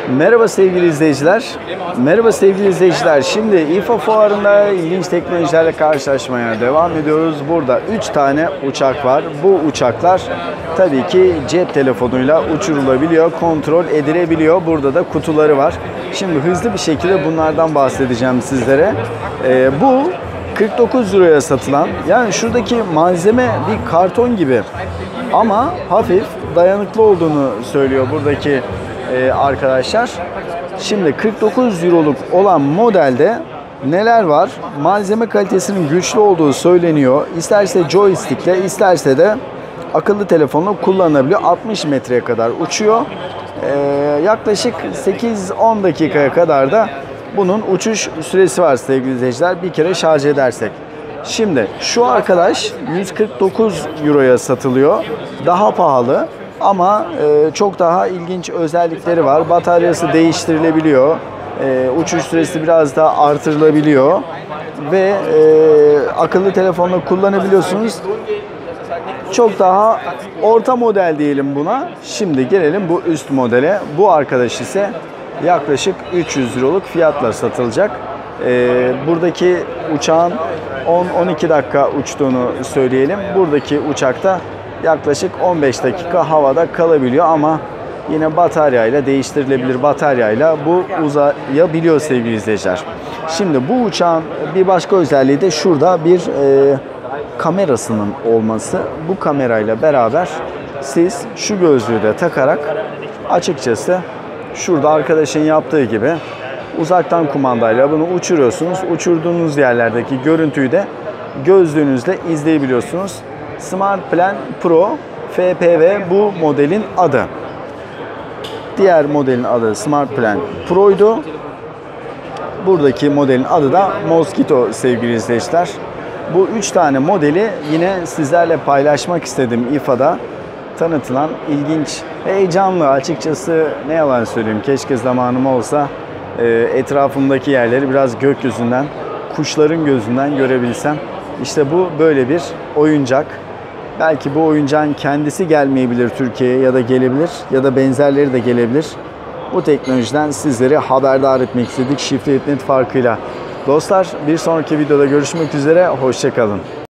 Merhaba sevgili izleyiciler. Merhaba sevgili izleyiciler. Şimdi İFA fuarında ilginç teknolojilerle karşılaşmaya devam ediyoruz. Burada 3 tane uçak var. Bu uçaklar tabii ki cep telefonuyla uçurulabiliyor, kontrol edilebiliyor. Burada da kutuları var. Şimdi hızlı bir şekilde bunlardan bahsedeceğim sizlere. Bu 49 euroya satılan, yani şuradaki malzeme bir karton gibi ama hafif dayanıklı olduğunu söylüyor buradaki arkadaşlar. Şimdi 49 euroluk olan modelde neler var? Malzeme kalitesinin güçlü olduğu söyleniyor. İsterse joystickle, isterse de akıllı telefonla kullanılabiliyor. 60 metreye kadar uçuyor. Yaklaşık 8-10 dakikaya kadar da bunun uçuş süresi var sevgili izleyiciler. Bir kere şarj edersek. Şimdi şu arkadaş 149 euroya satılıyor. Daha pahalı ama çok daha ilginç özellikleri var. Bataryası değiştirilebiliyor. Uçuş süresi biraz daha artırılabiliyor. Ve akıllı telefonla kullanabiliyorsunuz. Çok daha orta model diyelim buna. Şimdi gelelim bu üst modele. Bu arkadaş ise yaklaşık 300 euroluk fiyatla satılacak. Buradaki uçağın 10-12 dakika uçtuğunu söyleyelim. Buradaki uçakta yaklaşık 15 dakika havada kalabiliyor ama yine bataryayla, değiştirilebilir bataryayla bu uzayabiliyor sevgili izleyiciler. Şimdi bu uçağın bir başka özelliği de şurada bir kamerasının olması. Bu kamerayla beraber siz şu gözlüğü de takarak açıkçası şurada arkadaşın yaptığı gibi uzaktan kumandayla bunu uçuruyorsunuz. Uçurduğunuz yerlerdeki görüntüyü de gözlüğünüzle izleyebiliyorsunuz. Smart Plan Pro FPV bu modelin adı. Diğer modelin adı Smart Plan Pro'ydu. Buradaki modelin adı da Mosquito sevgili izleyiciler. Bu 3 tane modeli yine sizlerle paylaşmak istedim İFA'da. Tanıtılan ilginç, heyecanlı, açıkçası ne yalan söyleyeyim, keşke zamanım olsa etrafımdaki yerleri biraz gökyüzünden, kuşların gözünden görebilsem. İşte bu böyle bir oyuncak. Belki bu oyuncağın kendisi gelmeyebilir Türkiye'ye, ya da gelebilir ya da benzerleri de gelebilir. Bu teknolojiden sizleri haberdar etmek istedik Shift Net farkıyla. Dostlar, bir sonraki videoda görüşmek üzere, hoşça kalın.